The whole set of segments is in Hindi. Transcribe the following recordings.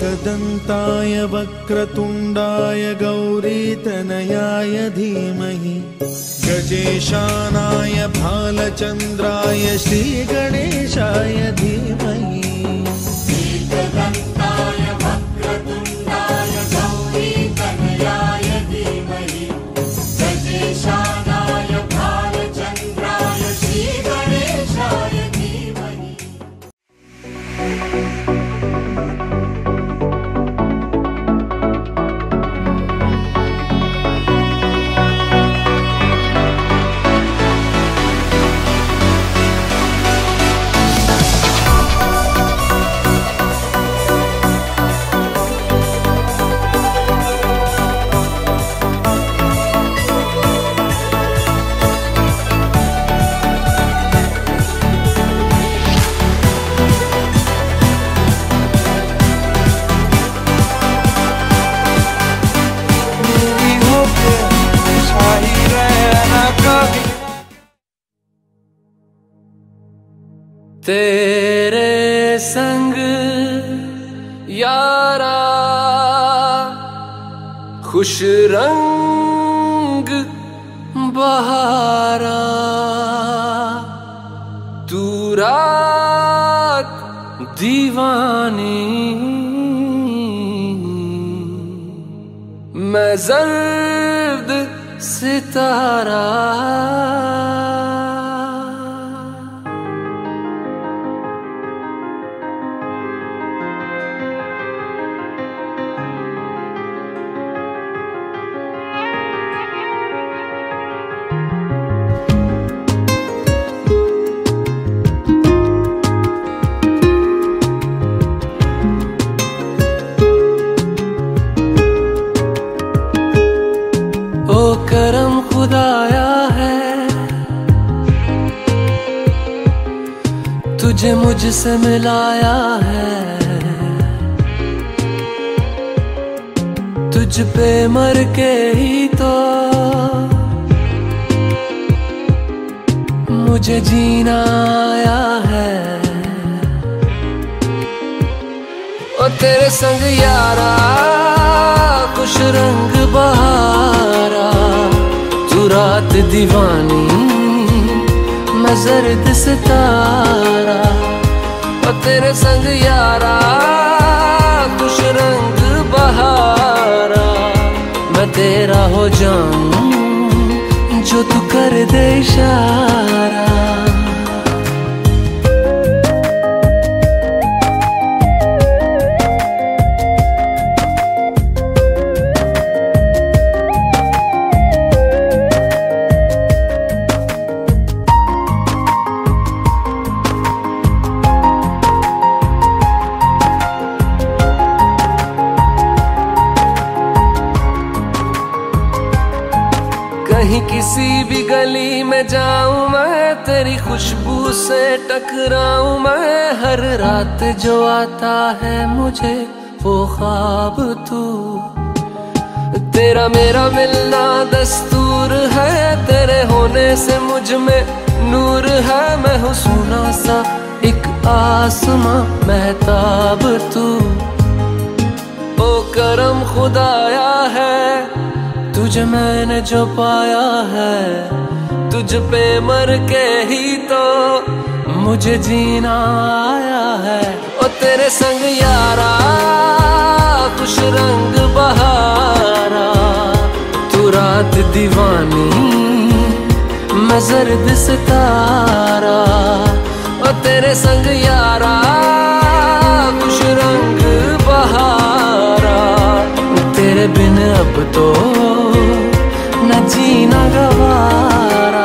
एकदन्ताय वक्रतुण्डाय गौरीतनयाय धीमहि गजेशानाय भालचन्द्राय श्रीगणेशाय धीमहि। एकदन्ताय वक्रतुण्डाय गौरीतनयाय धीमहि गजेशानाय भालचन्द्राय श्रीगणेशाय धीमहि। तेरे संग यारा खुश रंग बहारा, तू रात दीवानी मैं जर्द सितारा। करम खुदाया है तुझे मुझसे मिलाया है, तुझ पे मर के ही तो मुझे जीना आया है। ओ तेरे संग यारा खुश रंग बहारा, तू रात दीवानी मैं जर्द सितारा। और तेरे संग यारा खुश रंग बहारा, मैं तेरा हो जाऊं जो तू कर दे इशारा। कहीं किसी भी गली में जाऊं मैं, तेरी खुशबू से टकराऊं मैं। हर रात जो आता है मुझे वो ख्वाब तू, तेरा मेरा मिलना दस्तूर है। तेरे होने से मुझ में नूर है, मैं हूँ सोना सा एक आसमां महताब तू। ओ करम खुदाया है तुझे मैंने जो पाया है, तुझ पे मर के ही तो मुझे जीना आया है। ओ तेरे संग यारा खुश रंग बहारा, तू रात दीवानी मैं जर्द सितारा। ओ तेरे संग यारा खुश रंग बहारा, तेरे बिन अब तो न जीना गवारा।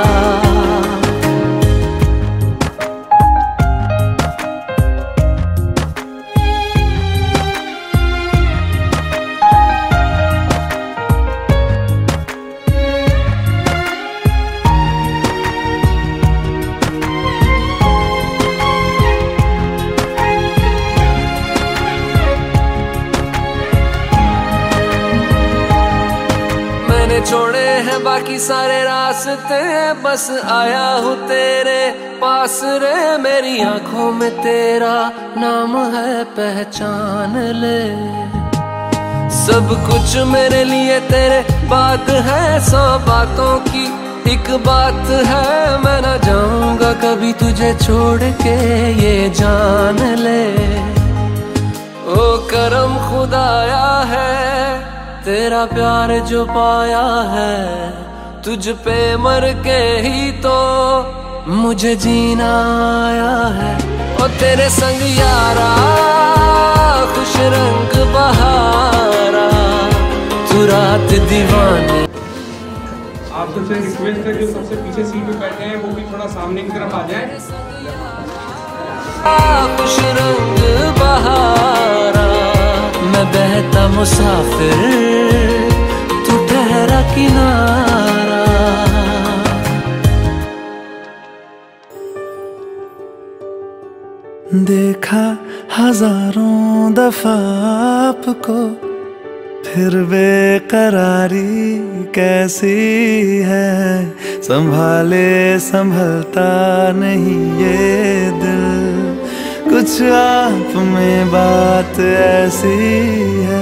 तूने छोड़े हैं बाकी सारे रास्ते, बस आया हूँ तेरे पास रे। मेरी आंखों में तेरा नाम है, पहचान ले। सब कुछ मेरे लिए तेरे बात है, 100 बातों की एक बात है। मैं ना जाऊंगा कभी तुझे छोड़ के, ये जान ले। ओ करम खुदाया है, तेरा प्यार जो पाया है। तुझ पे मर के ही तो मुझे जीना आया है। ओ तेरे संग यारा खुश रंग बहारा, तू रात दीवानी। आप सबसे रिक्वेस्ट है जो सबसे पीछे सीट पे बैठे हैं वो भी थोड़ा सामने की तरफ आ जाए। खुश रंग बहारा, मैं बहता मुसाफिर, तू ठहरा किनारा। देखा हजारों दफा आपको, फिर बेकरारी कैसी है। संभाले संभलता नहीं ये दिल, कुछ आप में बात ऐसी है।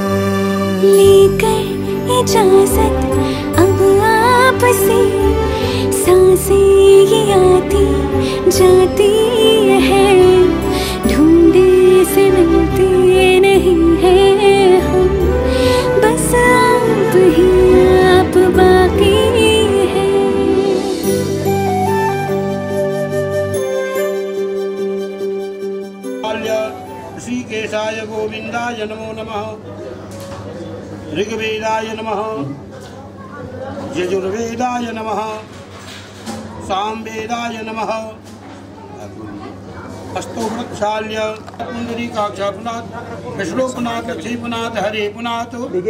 लेकर इजाजत अब आपसे, सांसें ये आती जाती है। ढूंढे से मिलते नहीं है हम, बस आप ही आप बाकी है। ऋषिकेशाय गोविंदाय नमो नमः। ऋग्वेदाय नमः, यजुर्वेदाय नमः, सामवेदाय नमः। हस्तोवृक्षाल्य पुंडरीकाक्ष पुनाथ, विष्णुपुनाथ, लक्ष्मीपुनाथ, हरे पुनाथ।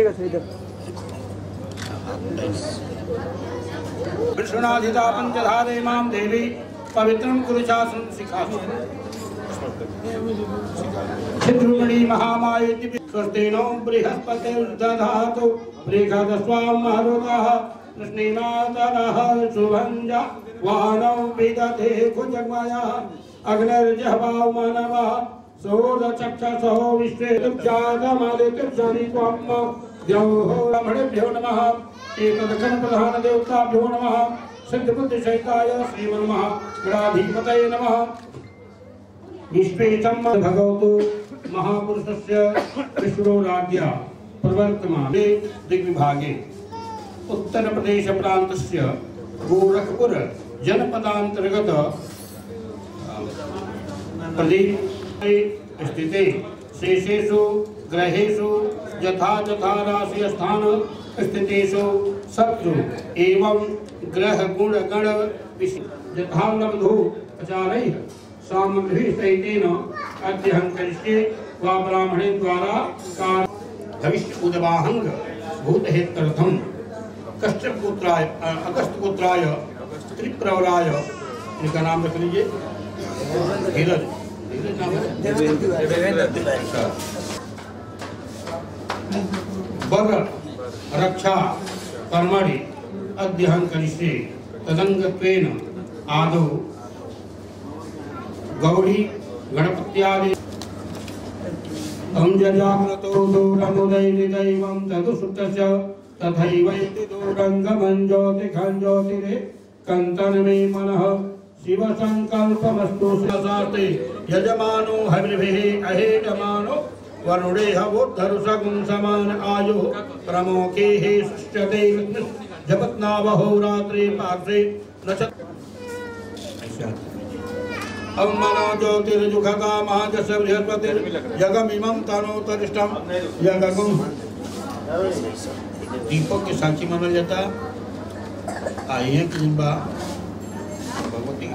विष्णुनाधिता पंचधारे माम देवी, पवित्रं कुरुशासन शिखासु। छिद्रुमणि महामायेति स्वस्तिनो बृहस्पतिर्दधातु, बृहदस्वां महरुतः कृष्णेनादनः शुभञ्जा वाहनौ विदधे कुजगमयः। अग्निर्जहवाव मानवः सोदचक्षसो विश्वेदमादित्यर्षणित्वम् द्यौः ब्रह्मणेभ्यो नमः। एतदखण्डप्रधान देवताभ्यो नमः। सिद्धबुद्धिसहिताय श्रीमन्मः गणाधिपतये नमः। विश्वेशं भगवतो महापुरुषस्य विष्णुराज्ञा प्रवर्तमाने दिग्विभागे उत्तर प्रदेश प्रान्तस्य गोरखपुर जनपदांतर्गत प्रदेशे स्थिते शेषेषु ग्रहेषु यथा यथा राशि स्थान स्थितेषु सत्सु एवं ग्रह गुण गण यथा लब्धो आचार्यैः सामग्री सहितेन अध्ययनं करिष्ये वा ब्राह्मणे द्वारा भविष्य उद्वाहंग भूतहेतर्थम कश्यपपुत्राय अगस्त्यपुत्राय त्रिप्रवराय, इनका नाम रख लीजिए धीरज नाम है। वर रक्षा कर्मणि अध्ययनं करिष्ये तदंगत्वेन आदौ गौरी गणपत्यादि जाग्रतो दूरमुदयिदैवं तदुसुप्तस्य तथैवैति दूरंगमं ज्योतिखं ज्योतिरे कंतन मे मनः शिव संकल्पमस्तु शास्ते यजमानो हविर्भिः अहेजमानो वरुणे हवोद्धरुषगुं समान आयुः प्रमोके हे सुष्यते जपत्नावहो रात्रे पार्श्वे नक्षत्र। अम्मनो ज्योतिर्जुखता महाजस बृहस्पतिर्जगमिमं तनोतरिष्ठं यगगुं। दीपक के साक्षी माना जाता आइए कि भगवती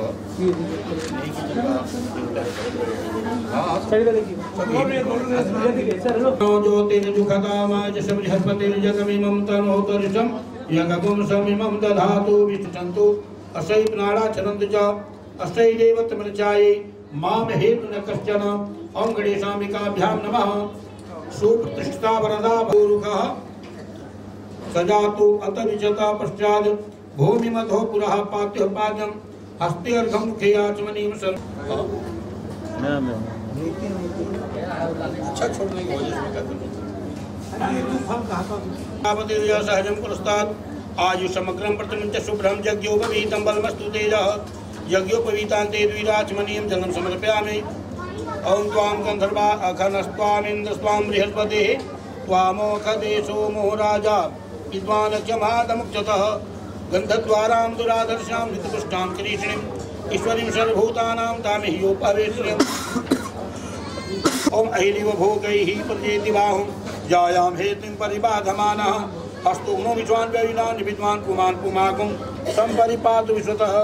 ज्योतिर्जुखतामाजसबृहस्पतिर्जगमिमं तनोतरिष्ठं यगगुं समिमं दधातु विष्णन्तु असै प्राणाचरन्तु च अष्टै देवतमर्चायै माम हेतु न कश्चन। ओं गणेशाम्बिकाभ्यां नमः। सुप्रतिष्ठिता वरदा भूरुकः सजातु अतरिचता पश्चात् भूमिमधो पुरः पात्य पाद्यं हस्ते अर्घं मुखे आचमनीं सर। अच्छा छोड़ने की वजह से सहजं पुरस्तात् आयुषमग्रं प्रतिमंच शुभ्रं यज्ञोपवीतं बलमस्तु तेजः यज्ञोपवीतान्ते द्विराचमनीयं जलं समर्पयामि। ओं त्वां गन्धर्वा अखनस्त्वामिन्द्रस्त्वां बृहस्पतिः त्वामोखदेशो मोराजा विद्वानक्षमादमुक्ततः गन्धद्वारां दुराधर्षां ऋतुपुष्टां करीषिणीम् ईश्वरीं सर्वभूतानां तामिह्योपवेश्यम्। ओम अहिलिव भोगैः प्रजेति बाहुं जायां हेतुं परिबाधमानः अस्तुग्नो विश्वान् व्यविनान् विद्वान् पुमान् पुमाकुं संपरिपातु विश्वतः।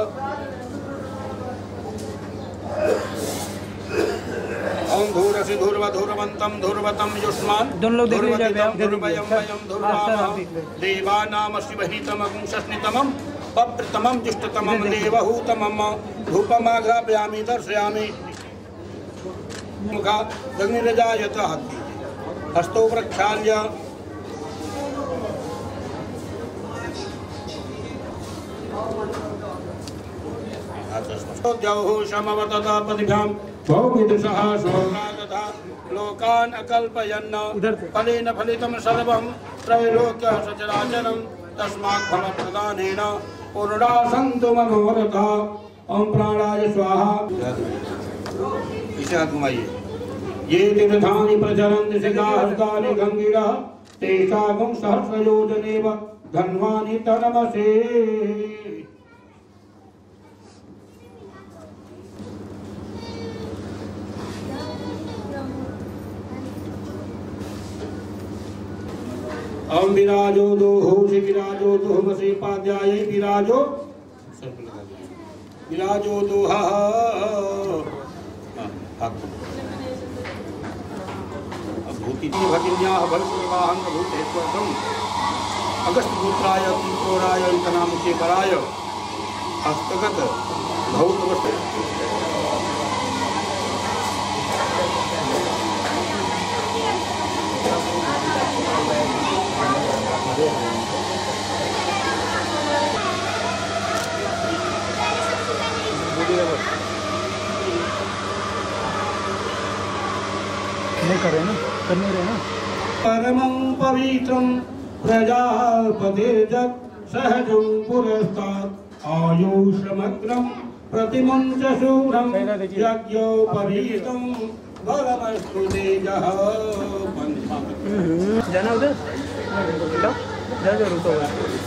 ओम धूरसि धूर्वधूर्वन्तं धूर्वतं युष्मान् धूर्वतितं धूर्वयं वयं धूर्वामः देवानामसि वहितमगुं शस्नितमं पप्रतमं जुष्टतमं देवहूतमं धूपमाघ्रापयामि दर्शयामि। मुखा अग्निरजायतः हस्तो प्रक्षाल्य शमवततापतिभ्यां बहुविदुषः शोकादधा लोकान् अकल्पयन् फलेन फलितं सर्वं त्रैलोक्यः सचराचरं तस्मात् फलप्रदानेन पूर्णा सन्तु मनोरथाः। ओम प्राणाय स्वाहा। इसे हाथ घुमाइए। ये तीर्थानि प्रचरन्ति सिगाहस्तानि गंगिरः तेषां सहस्रयोजनेव धन्वानि तनमसे। ओम विराजो दोहोषि विराजो दोहमसि पाद्याय विराजो विराजो दोहा। भूति भगिन्याः बलपुरवाहं भूतेश्वरम् अगस्त्यपुत्राय त्रिपुराय अंतनामुखे वराय हस्तगत भौतवस्त्र नहीं कर रहे ना, कर नहीं रहे ना। परमं पवित्रं प्रजापतिर्जत् सहजं पुरस्तात् आयुषमग्रं प्रतिमंच शुभ्रं यज्ञोपवीतं बलमस्तु तेजः। जाना उधर जा जरूर तो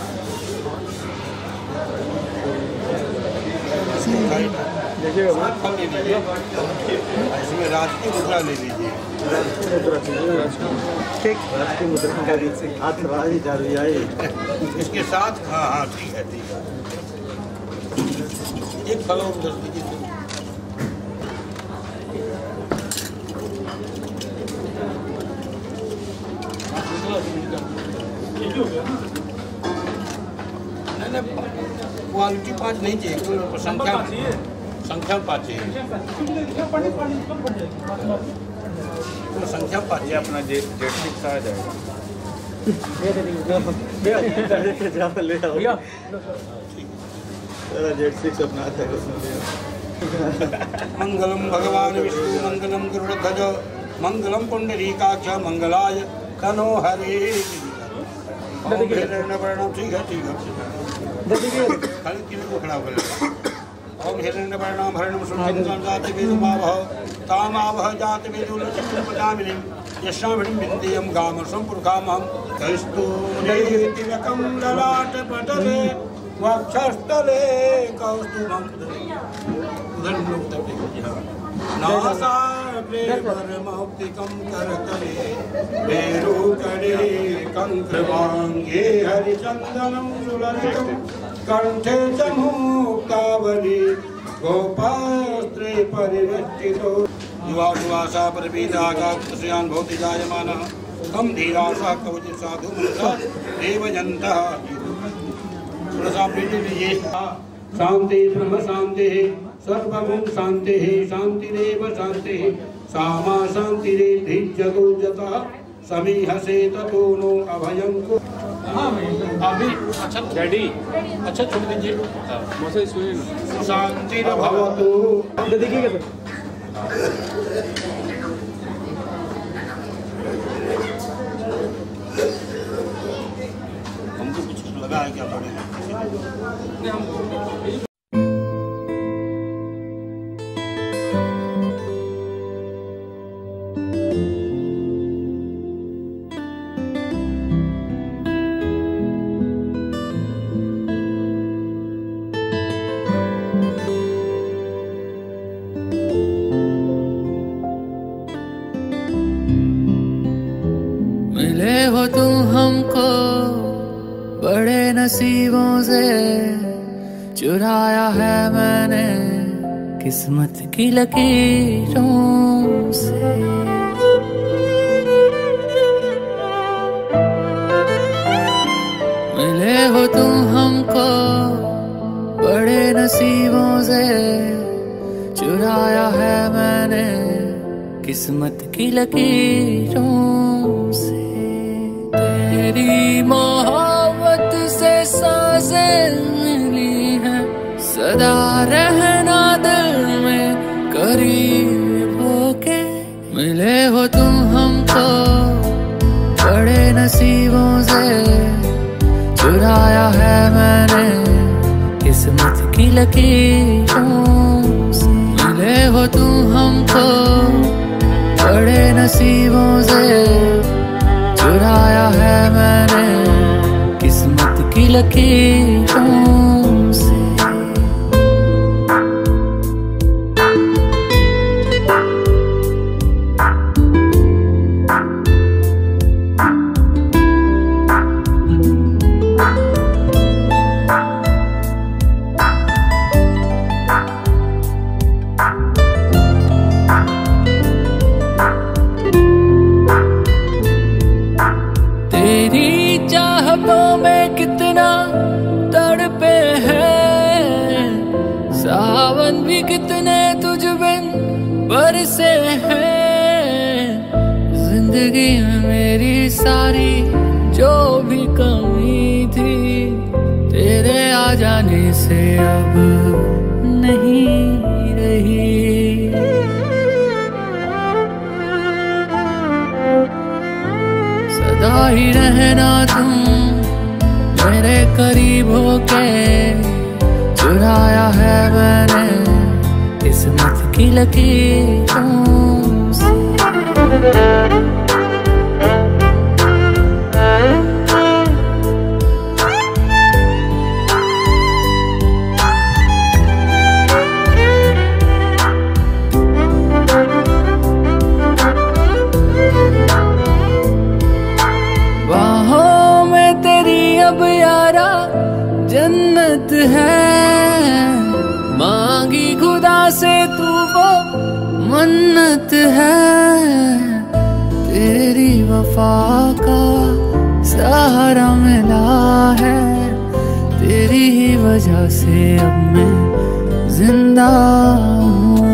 देखिए इसमें राजकीय मुद्रा ले लीजिए। ठीक राजकीय मुद्रा का हाथ राजी जा रही है इसके साथ। हाँ हाँ ठीक है ठीक है। एक फल और 10 लीजिए। क्वालिटी 5 नहीं चाहिए, संख्या 5 चाहिए। संख्या 5 चाहिए। अपना जेट 6 आ जाएगा। जेट 6 अपना आता है। मंगलम भगवान विष्णु मंगलम गरुड़ध्वज मंगलम पुंडरीकाक्ष मंगलाय तनो हरे। ठीक है ठीक है। खाली किसी को खड़ा कर लेगा। ओम हिरण्यवर्णाम हरणम सुन्दरं जाति वेदुमावह तामावह जाति वेदुलक्ष्मीं पदामिनीं यशामिनीं विन्देयं गामसं पुरखामहं कस्तूरीतिलकं ललाटपटले वक्षस्थले कौस्तुभं उधर लोग तब नासाग्रे परमौक्तिकं करतले वेणुकरे कंकवांगे हरिचन्दनं सुललितं कंठे च मुक्तावली गोपास्त्रे परिवेष्टितो युवाशुवासा परवीदागात्स्यान् भवति जायमानः कं धीरासा कवचित् साधु मनसा देवयन्तः। शांति ब्रह्म शांति सर्वगुण शांति शांतिरेव शांति सामा शांतिरेधि जगो जता समीहसे ततो नो अभयं। अभी अच्छा डैडी अच्छा छोड़ दीजिए। मौसा सुनिए ना। शांतिर्भवतु। देखिए कैसे हमको कुछ लगा है क्या थोड़े मिले हो तुम हमको बड़े नसीबों से, चुराया है मैंने किस्मत की लकीरों से। मिले हो तुम हमको बड़े नसीबों से, चुराया है मैंने किस्मत की लकीरों से। तेरी मोहब्बत से सांसें मिली हैं, सदा रहना दिल में करीब होके। मिले हो तुम हमको बड़े नसीबों से, चुराया है मैंने किस्मत की लकीरों से। मिले हो तुम हमको बड़े नसीबों से, चुराया है मैंने किस्मत की लकीरों से। में कितना तड़पे हैं, सावन भी कितने तुझ बिन बरसे हैं। जिंदगी में मेरी सारी जो भी कमी थी, तेरे आ जाने से अब नहीं रही। सदा ही रहना तुम मेरे करीब होके, चुराया है मैंने किस्मत की लकीरों से। बाहों में तेरी अब यारा जन्नत है, मांगी खुदा से तू वो मन्नत है। तेरी वफा का सहारा मिला है, तेरी ही वजह से अब मैं जिंदा हूँ।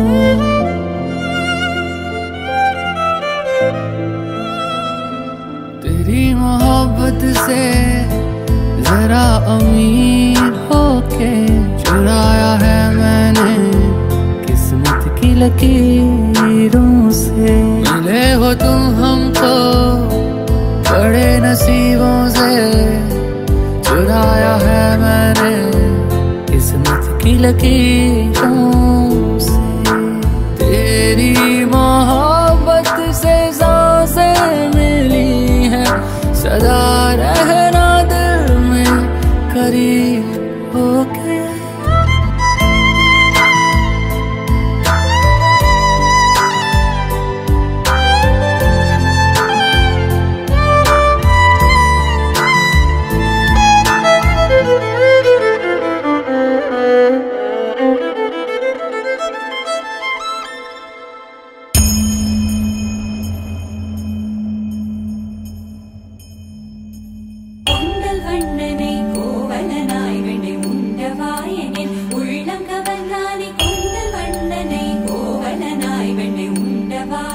तेरी मोहब्बत से जरा अमीर होके, चुराया है मैंने किस्मत की लकीरों से। मिले हो तुम हमको बड़े नसीबों से, चुराया है मैंने किस्मत की लकीरों से। तेरी मोहब्बत से सांसें मिली हैं, सदा रहना दिल में करीब होके।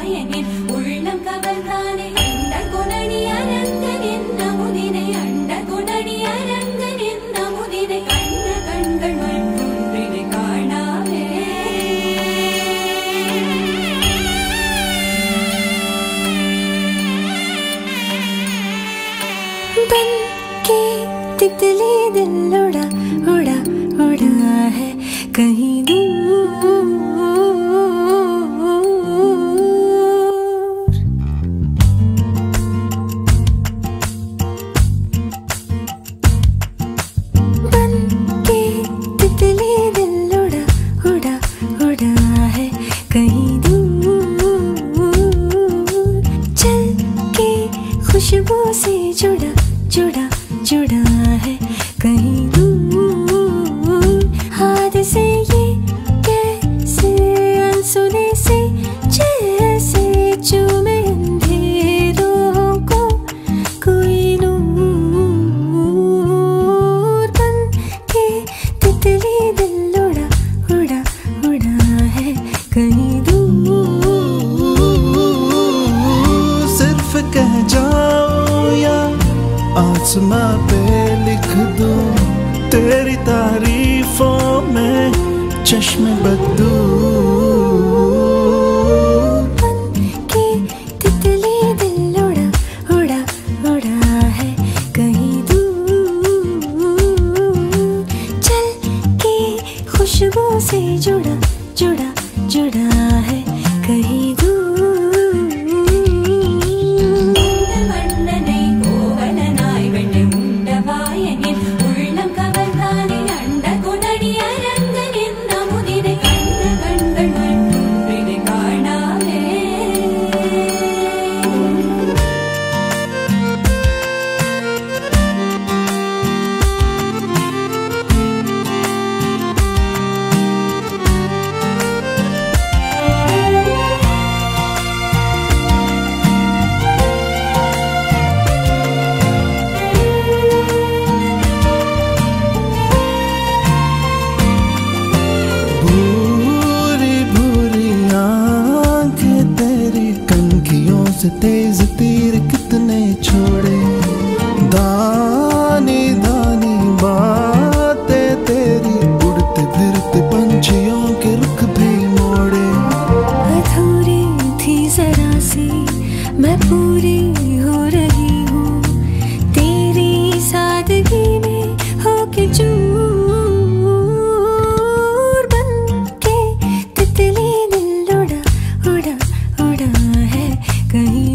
உள்ளம் கவர்ந்தானே அண்ட குணனி அனந்தன் என்ன முதினை அண்ட बन के तितली दिल उड़ा उड़ा उड़ा है कहीं दूर। बन के तितली दिल उड़ा उड़ा उड़ा है कहीं दूर। चल के खुशबू से जुड़ा जुड़ा जुड़ा है कहीं दूर। हाथ से ये कैसे अनसुने से जैसे चूमे अंधेरों को कोई नूर। बन के तितली दिल उड़ा उड़ा उड़ा है कहीं दूर। सिर्फ कह जाओ या आसमां पे लिख दूं तेरी तारीफों में चश्मे बदू। बन के तितली दिल उड़ा उड़ा उड़ा है कहीं दूर। चल के खुशबू से जुड़ा जुड़ा जुड़ा है कहीं दूर। तेज तीर कितने छोड़े दानी दानी बातें तेरी उड़ते फिरते पंछियों के रुख भी मोड़े। अधूरी थी जरा सी मैं पूरी हो रही हूँ तेरी सादगी में होके चूर। बन के तितली दिल उड़ा उड़ा उड़ा है कहीं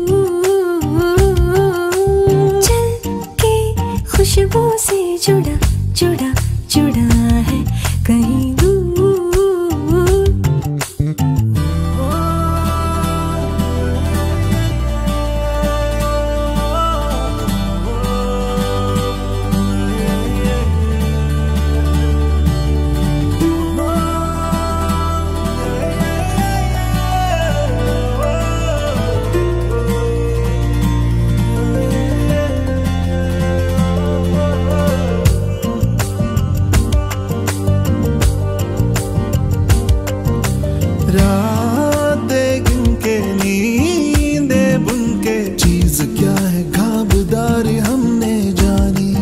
दूर। चल के खुशबू से जुड़ा जुड़ा जुड़ा है कहीं दूर। रातें गिन के नींदे बुन के चीज क्या है खाबदारी हमने जानी।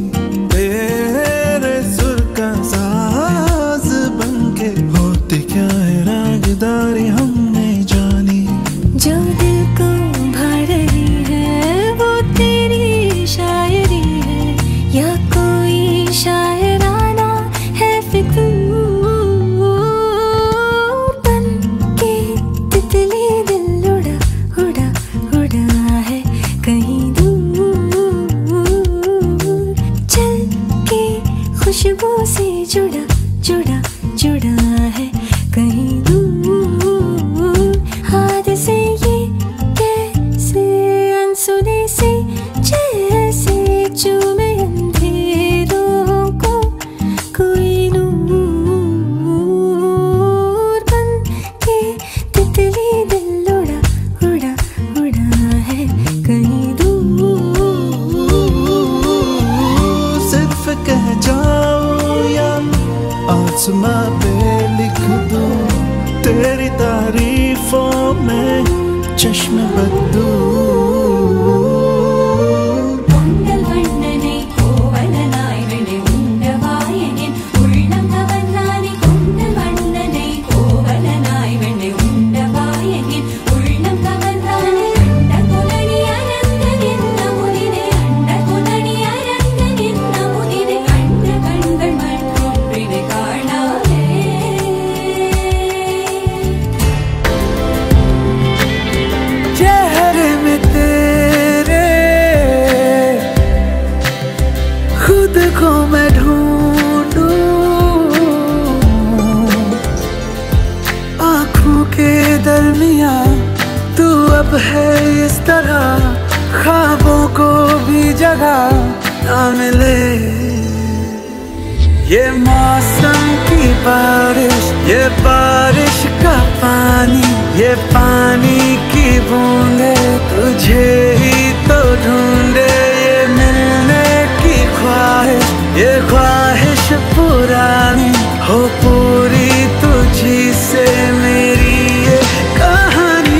तेरे सुर का साज बन के होती क्या है रागदारी हमने जानी। जो दिल को भा रही है वो तेरी शायरी है या कोई शायराना है फिक्र। बन के तितली दिल उड़ा उड़ा उड़ा है कहीं दूर। चल के खुशबू से जुड़ा जुड़ा जुड़ा है कहीं दूर। हाथ से ये कैसे अनसुने से जैसे चूमे अंधेरों को कोई नूर। बन के तितली दिल उड़ा उड़ा उड़ा है कहीं दूर। सिर्फ कह जाओ या आसमां पे लिख दूं तेरी तारीफों में चश्मे बदू। ഉള്ളം കവർന്നാനെ കണ്ട കൊലടി അരന്തനിന്ന മുതിനെ അണ്ട तुझको मैं ढूंढूं, आँखों के दरमियां तू अब है इस तरह, ख्वाबों को भी जगह ना मिले। ये मौसम की बारिश, ये बारिश का पानी, ये पानी की बूंदे तुझे ही तो ढूंढे। ये मिलने की ख्वाहिश, ये ख्वाहिश पुरानी हो पूरी तुझी से मेरी ये कहानी।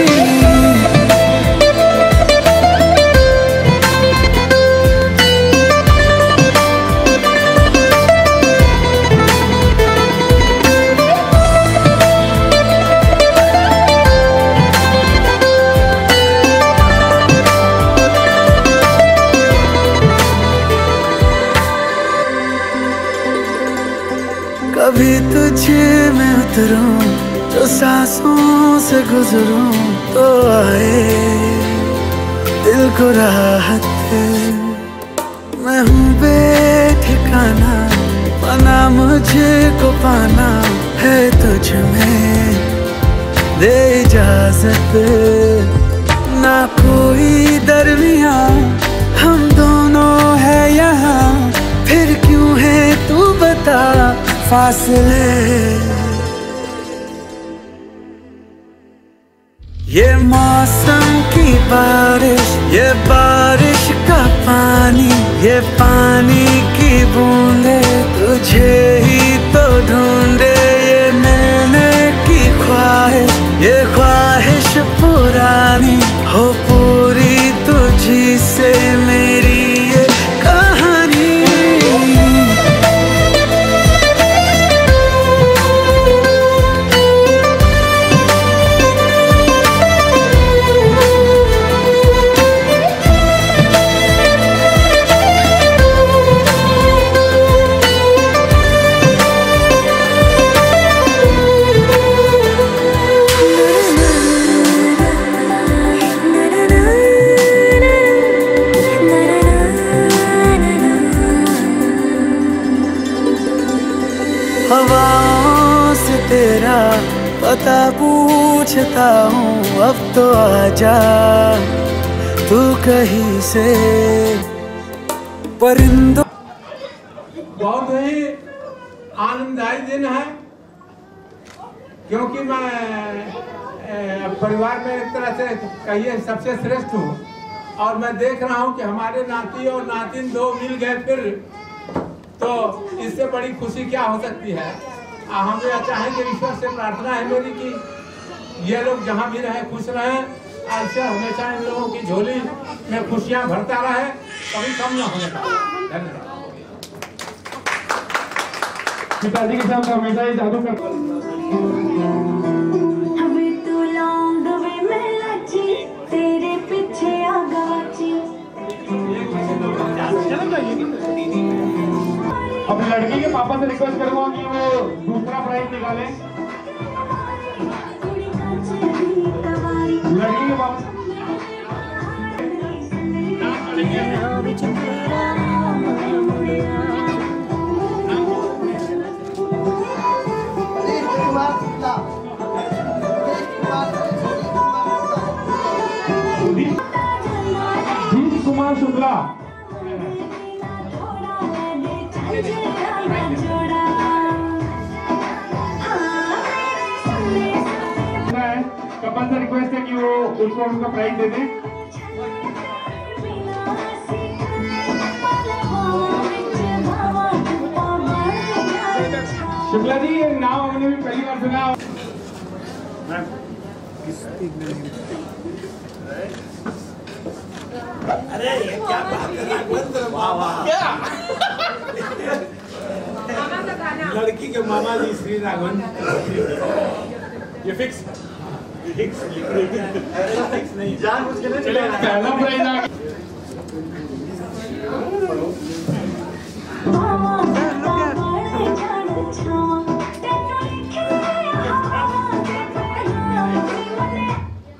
कभी तुझे मैं उतरूं, जो सांसों से गुजरूं तो आए दिल को राहत है। मैं हूँ बेठिकाना, पाना मुझे को पाना है तुझ में, दे इजाजत ना कोई दरमिया, हम दोनों है यहाँ, फिर क्यों है तू बता फासले। ये मौसम की बारिश, ये बारिश का पानी, ये पानी की बूंदे तुझे ही तो ढूंढे। ये मिलने की ख्वाहिश, ये ख्वाहिश पुरानी हो पूरी तुझी से मेरी ये कहानी। हवाओं से तेरा पता पूछता हूँ, अब तो आजा तू कहीं से। परिंदों बहुत ही आनंददायी दिन है, क्योंकि मैं परिवार में एक तरह से कहिए सबसे श्रेष्ठ हूँ, और मैं देख रहा हूँ कि हमारे नाती और नातिन दो मिल गए फिर, तो इससे बड़ी खुशी क्या हो सकती है। हम यह चाहेंगे, ईश्वर से प्रार्थना है मेरी कि ये लोग जहाँ भी रहे खुश रहें, ऐसे हमेशा इन लोगों की झोली में खुशियाँ भरता रहे, कभी कम न होने पाए। धन्यवाद। पिताजी के साथ हमेशा ही जादू कर। तेरे पीछे आगाची। अब लड़की के पापा से रिक्वेस्ट करूंगा कि वो दूसरा प्राइज निकाले। लड़की के पापा कुमार शुक्ला। कपल से रिक्वेस्ट है कि वो उसको उनका प्राइज दे दें। शुक्ला जी, ये नाम हमने भी पहली बार सुना। अरे ये क्या बात कर रहा है? वाह वाह, लड़की के मामा जी श्री राघवन। ये फिक्स नहीं, जान मुझ के नहीं चले पहला प्राइज आ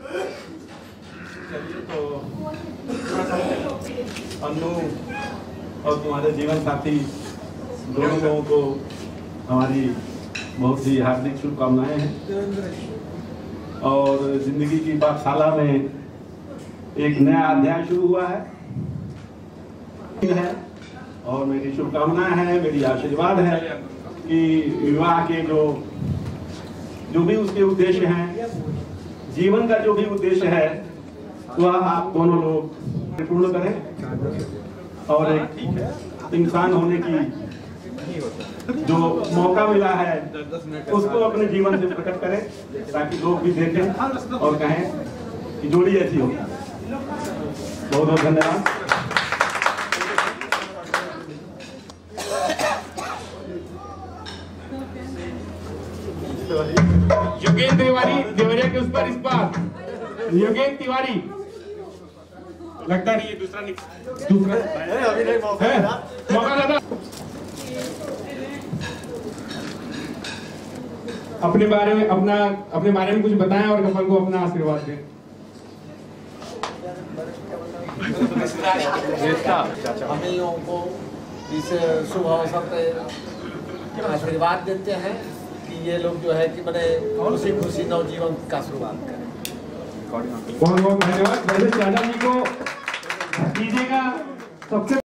अन्नू और तुम्हारे जीवन साथी दोनों लोगों को हमारी बहुत ही हार्दिक शुभकामनाएं हैं। और जिंदगी की पाठशाला में एक नया अध्याय शुरू हुआ है और मेरी शुभकामनाएं हैं, मेरी आशीर्वाद है कि विवाह के जो भी उसके उद्देश्य हैं, जीवन का जो भी उद्देश्य है, वह आप दोनों लोग पूर्ण करें और एक इंसान होने की जो मौका मिला है उसको अपने जीवन से प्रकट करें, ताकि लोग भी देखें और कहें कि जोड़ी ऐसी होगी। बहुत बहुत धन्यवाद। योगेंद्र तिवारी देवरिया के उस पर इस बार योगेंद्र तिवारी लगता नहीं है, दूसरा अभी नहीं मौका दादा अपने बारे में कुछ बताएं और कमल को अपना आशीर्वाद दें। हम लोगों को इस शुभ अवसर पे आशीर्वाद देते हैं कि ये लोग जो है कि बड़े खुशी खुशी नवजीवन का शुरुआत करें। बहुत बहुत धन्यवाद। चाचा जी को दीजिएगा सबसे